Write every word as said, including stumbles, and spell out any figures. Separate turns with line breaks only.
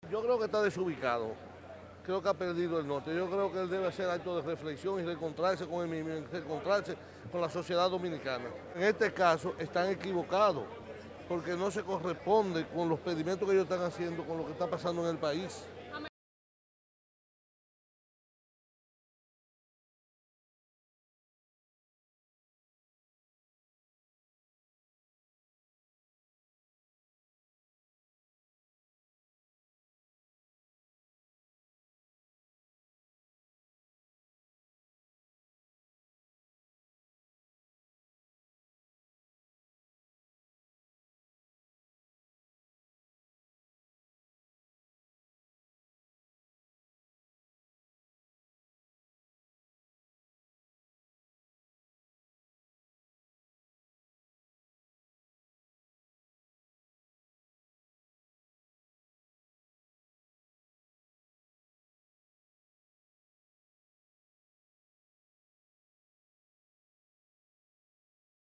Yo creo que está desubicado, creo que ha perdido el norte. Yo creo que él debe hacer acto de reflexión y reencontrarse con, el, reencontrarse con la sociedad dominicana. En este caso están equivocados, porque no se corresponde con los pedimentos que ellos están haciendo con lo que está pasando en el país.